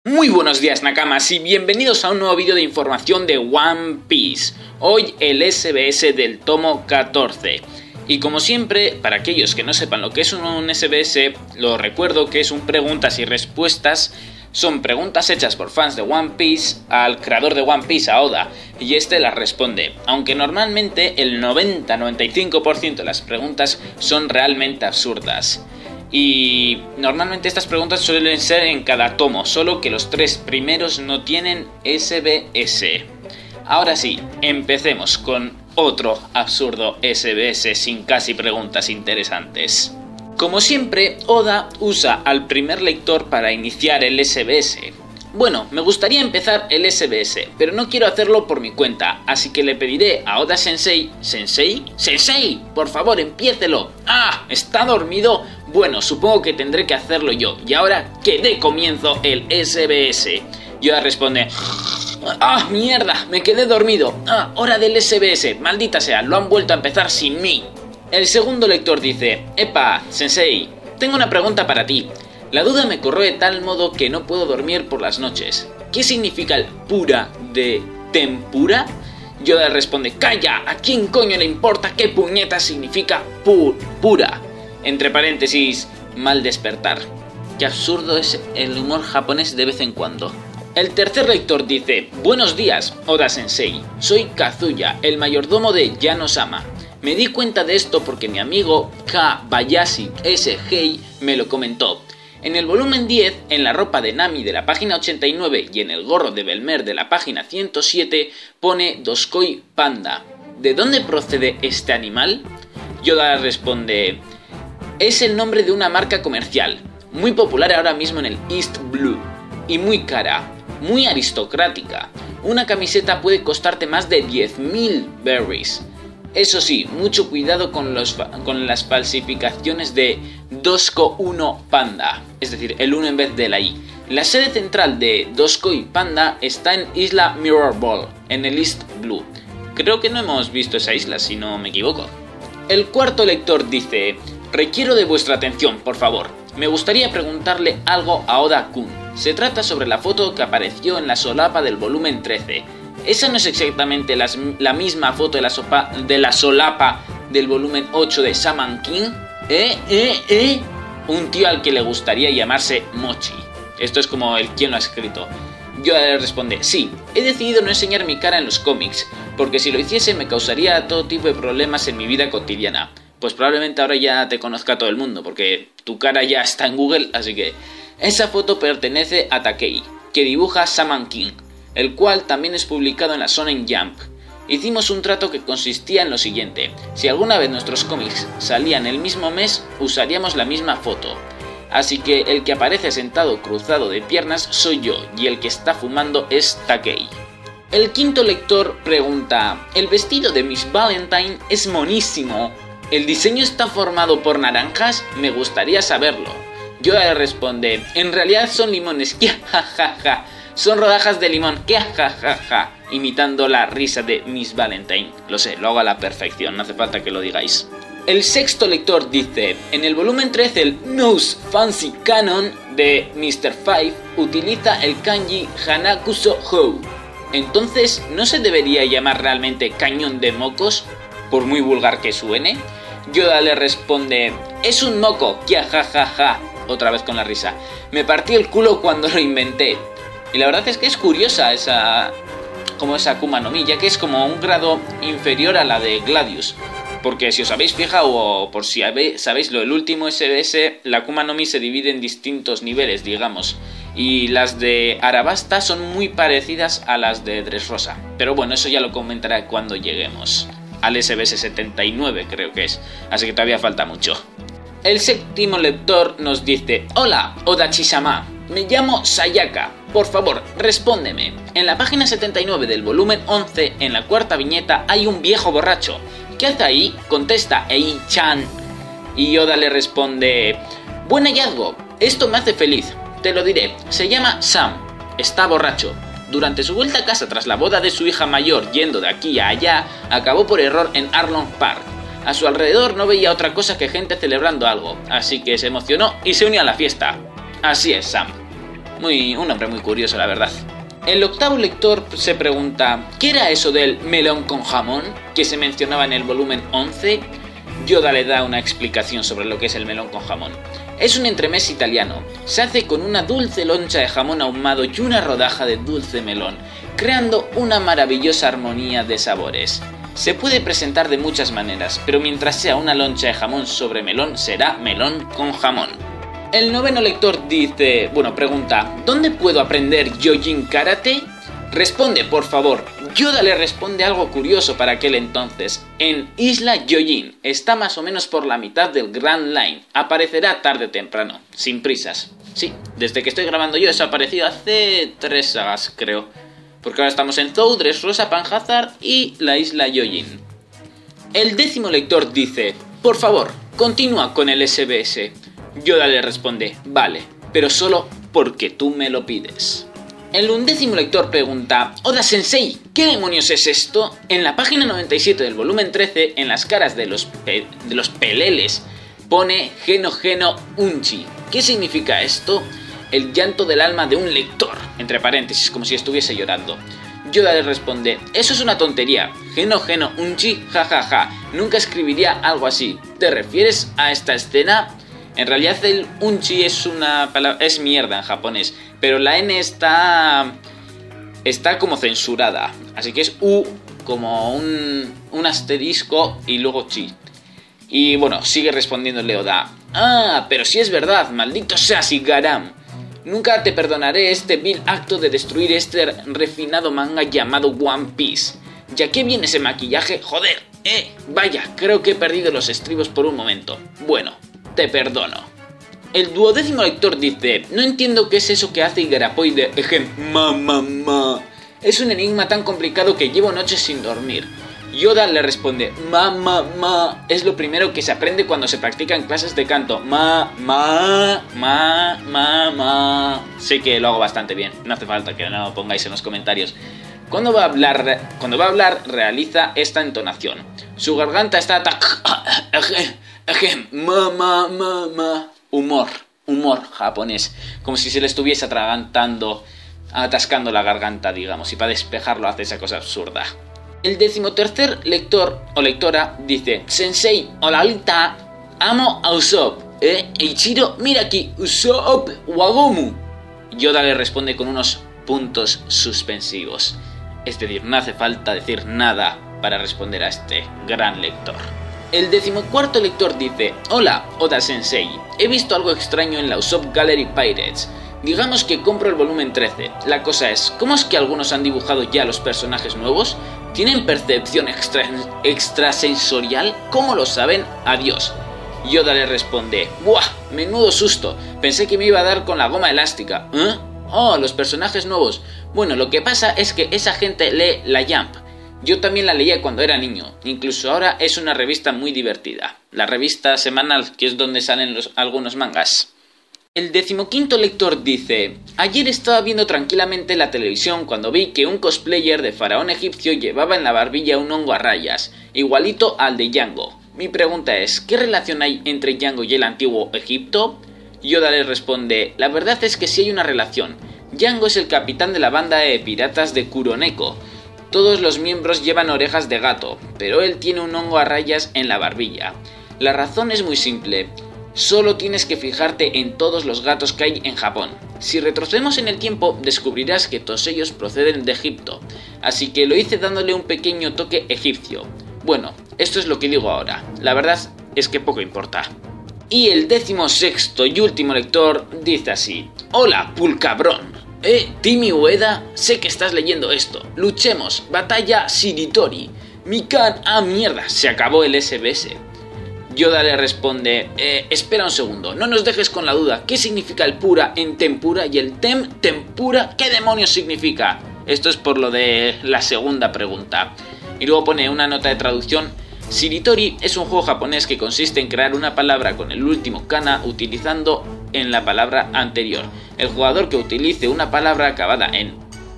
Muy buenos días Nakamas y bienvenidos a un nuevo vídeo de información de One Piece. Hoy el SBS del tomo 14. Y como siempre, para aquellos que no sepan lo que es un SBS, lo recuerdo que es un preguntas y respuestas. Son preguntas hechas por fans de One Piece al creador de One Piece, a Oda, y este las responde. Aunque normalmente el 90-95% de las preguntas son realmente absurdas. Y normalmente estas preguntas suelen ser en cada tomo, solo que los tres primeros no tienen SBS. Ahora sí, empecemos con otro absurdo SBS sin casi preguntas interesantes. Como siempre, Oda usa al primer lector para iniciar el SBS. Bueno, me gustaría empezar el SBS, pero no quiero hacerlo por mi cuenta, así que le pediré a Oda Sensei... ¿Sensei? ¡Sensei! ¡Por favor, empiécelo! ¡Ah! ¿Está dormido? Bueno, supongo que tendré que hacerlo yo, y ahora que dé comienzo el SBS. Yoda responde... ¡Ah, mierda! Me quedé dormido. ¡Ah, hora del SBS! Maldita sea, lo han vuelto a empezar sin mí. El segundo lector dice... Epa, Sensei, tengo una pregunta para ti. La duda me corroe de tal modo que no puedo dormir por las noches. ¿Qué significa el pura de tempura? Yoda responde, ¡calla! ¿A quién coño le importa qué puñeta significa pura? Entre paréntesis, mal despertar. Qué absurdo es el humor japonés de vez en cuando. El tercer lector dice, buenos días, Oda Sensei. Soy Kazuya, el mayordomo de Yano-sama. Me di cuenta de esto porque mi amigo Kabayashi S.G. me lo comentó. En el volumen 10, en la ropa de Nami de la página 89 y en el gorro de Belmer de la página 107, pone Doskoi Panda. ¿De dónde procede este animal? Yoda responde... Es el nombre de una marca comercial, muy popular ahora mismo en el East Blue, y muy cara, muy aristocrática. Una camiseta puede costarte más de 10.000 berries. Eso sí, mucho cuidado con las falsificaciones de Dosko 1 Panda, es decir, el 1 en vez de la I. La sede central de Doskoi Panda está en Isla Mirror Ball, en el East Blue. Creo que no hemos visto esa isla, si no me equivoco. El cuarto lector dice... Requiero de vuestra atención, por favor. Me gustaría preguntarle algo a Oda-kun. Se trata sobre la foto que apareció en la solapa del volumen 13. ¿Esa no es exactamente la misma foto de la solapa del volumen 8 de Shaman King? Un tío al que le gustaría llamarse Mochi. Esto es como el quien lo ha escrito. Yo le responde, sí, he decidido no enseñar mi cara en los cómics, porque si lo hiciese me causaría todo tipo de problemas en mi vida cotidiana. Pues probablemente ahora ya te conozca todo el mundo, porque tu cara ya está en Google, así que... Esa foto pertenece a Takei, que dibuja Shaman King, el cual también es publicado en la Shonen Jump. Hicimos un trato que consistía en lo siguiente, si alguna vez nuestros cómics salían el mismo mes, usaríamos la misma foto. Así que el que aparece sentado cruzado de piernas soy yo, y el que está fumando es Takei. El quinto lector pregunta, el vestido de Miss Valentine es monísimo. ¿El diseño está formado por naranjas? Me gustaría saberlo. Yoda le responde, en realidad son limones, que jajaja, son rodajas de limón, que jajaja, imitando la risa de Miss Valentine. Lo sé, lo hago a la perfección, no hace falta que lo digáis. El sexto lector dice, en el volumen 13 el Nose Fancy Canon de Mr. Five utiliza el kanji Hanakuso Hou. Entonces, ¿no se debería llamar realmente cañón de mocos? Por muy vulgar que suene. Yoda le responde, es un moco, kia jajaja, otra vez con la risa. Me partí el culo cuando lo inventé. Y la verdad es que es curiosa esa Akuma no Mi, ya que es como un grado inferior a la de Gladius. Porque si os habéis fijado, o por si sabéis el último SBS, la Akuma no Mi se divide en distintos niveles, digamos. Y las de Arabasta son muy parecidas a las de Dressrosa. Pero bueno, eso ya lo comentaré cuando lleguemos al SBS 79 creo que es, así que todavía falta mucho. El séptimo lector nos dice, hola, Odachi-sama, me llamo Sayaka, por favor, respóndeme. En la página 79 del volumen 11, en la cuarta viñeta, hay un viejo borracho. ¿Qué hace ahí? Contesta Ei-chan. Y Oda le responde, buen hallazgo, esto me hace feliz, te lo diré, se llama Sam, está borracho. Durante su vuelta a casa tras la boda de su hija mayor yendo de aquí a allá, acabó por error en Arlong Park. A su alrededor no veía otra cosa que gente celebrando algo, así que se emocionó y se unió a la fiesta. Así es, Sam. Un hombre muy curioso, la verdad. El octavo lector se pregunta, ¿qué era eso del melón con jamón que se mencionaba en el volumen 11? Yoda le da una explicación sobre lo que es el melón con jamón. Es un entremés italiano. Se hace con una dulce loncha de jamón ahumado y una rodaja de dulce melón, creando una maravillosa armonía de sabores. Se puede presentar de muchas maneras, pero mientras sea una loncha de jamón sobre melón, será melón con jamón. El noveno lector pregunta, ¿dónde puedo aprender Yojin Karate? Responde, por favor. Yoda le responde algo curioso para aquel entonces. En Isla Yojin, está más o menos por la mitad del Grand Line. Aparecerá tarde o temprano, sin prisas. Sí, desde que estoy grabando yo eso ha aparecido hace 3 sagas, creo. Porque ahora estamos en Zou, Dressrosa, Panhazard y la Isla Yojin. El décimo lector dice, por favor, continúa con el SBS. Yoda le responde, vale, pero solo porque tú me lo pides. El 11º lector pregunta, Oda Sensei, ¿qué demonios es esto? En la página 97 del volumen 13, en las caras de los peleles, pone Geno Geno Unchi. ¿Qué significa esto? El llanto del alma de un lector, entre paréntesis, como si estuviese llorando. Yoda le responde, eso es una tontería, Geno Geno Unchi, jajaja, nunca escribiría algo así. ¿Te refieres a esta escena? En realidad el unchi es una palabra, es mierda en japonés, pero la N está como censurada, así que es U como un asterisco y luego chi. Y bueno, sigue respondiéndole Oda, pero si es verdad, maldito seas Igaram. Nunca te perdonaré este vil acto de destruir este refinado manga llamado One Piece. ¿Ya qué viene ese maquillaje? Joder, vaya, creo que he perdido los estribos por un momento. Bueno, te perdono. El 12º lector dice, no entiendo qué es eso que hace Igarapoide, Es un enigma tan complicado que llevo noches sin dormir. Yoda le responde, es lo primero que se aprende cuando se practica en clases de canto. Sé que lo hago bastante bien, no hace falta que no lo pongáis en los comentarios. Cuando va a hablar, realiza esta entonación. Su garganta está humor japonés, como si se le estuviese atascando la garganta, digamos, y para despejarlo hace esa cosa absurda. El 13º lector o lectora dice, Sensei, holalita, amo a Usopp, Eiichiro, mira aquí, Usopp Wagomu. Yoda le responde con unos puntos suspensivos, es decir, no hace falta decir nada para responder a este gran lector. El 14º lector dice, hola, Oda Sensei, he visto algo extraño en la Usopp Gallery Pirates. Digamos que compro el volumen 13. La cosa es, ¿cómo es que algunos han dibujado ya los personajes nuevos? ¿Tienen percepción extrasensorial? ¿Cómo lo saben? Adiós. Yoda le responde, ¡buah! Menudo susto. Pensé que me iba a dar con la goma elástica. Oh, los personajes nuevos. Bueno, lo que pasa es que esa gente lee la Jump. Yo también la leía cuando era niño, incluso ahora es una revista muy divertida. La revista semanal, que es donde salen algunos mangas. El 15º lector dice, ayer estaba viendo tranquilamente la televisión cuando vi que un cosplayer de faraón egipcio llevaba en la barbilla un hongo a rayas, igualito al de Django. Mi pregunta es, ¿qué relación hay entre Django y el antiguo Egipto? Yoda le responde, la verdad es que sí hay una relación. Django es el capitán de la banda de piratas de Kuroneko. Todos los miembros llevan orejas de gato, pero él tiene un hongo a rayas en la barbilla. La razón es muy simple. Solo tienes que fijarte en todos los gatos que hay en Japón. Si retrocedemos en el tiempo, descubrirás que todos ellos proceden de Egipto. Así que lo hice dándole un pequeño toque egipcio. Bueno, esto es lo que digo ahora. La verdad es que poco importa. Y el 16º y último lector dice así. Hola, pulcabrón. Timmy Ueda, sé que estás leyendo esto. Luchemos, batalla Shiritori. Mikan, mierda, se acabó el SBS. Yoda le responde, espera un segundo, no nos dejes con la duda. ¿Qué significa el pura en tempura y el tempura? ¿Qué demonios significa? Esto es por lo de la segunda pregunta. Y luego pone una nota de traducción. Shiritori es un juego japonés que consiste en crear una palabra con el último kana utilizando en la palabra anterior. El jugador que utilice una palabra acabada en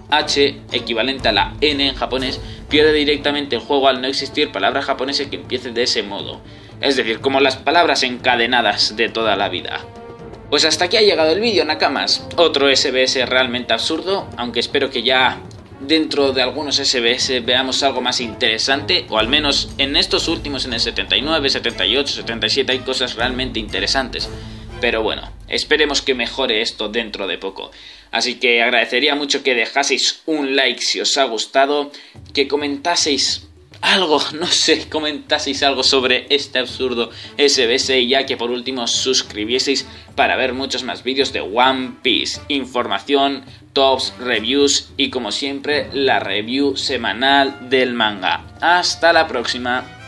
H, equivalente a la N en japonés, pierde directamente el juego al no existir palabra japonesa que empiece de ese modo. Es decir, como las palabras encadenadas de toda la vida. Pues hasta aquí ha llegado el vídeo, Nakamas. Otro SBS realmente absurdo, aunque espero que ya dentro de algunos SBS veamos algo más interesante, o al menos en estos últimos, en el 79, 78, 77, hay cosas realmente interesantes. Pero bueno, esperemos que mejore esto dentro de poco. Así que agradecería mucho que dejaseis un like si os ha gustado, que comentaseis algo, no sé, comentaseis algo sobre este absurdo SBS y ya que por último suscribieseis para ver muchos más vídeos de One Piece, información, tops, reviews y como siempre la review semanal del manga. Hasta la próxima.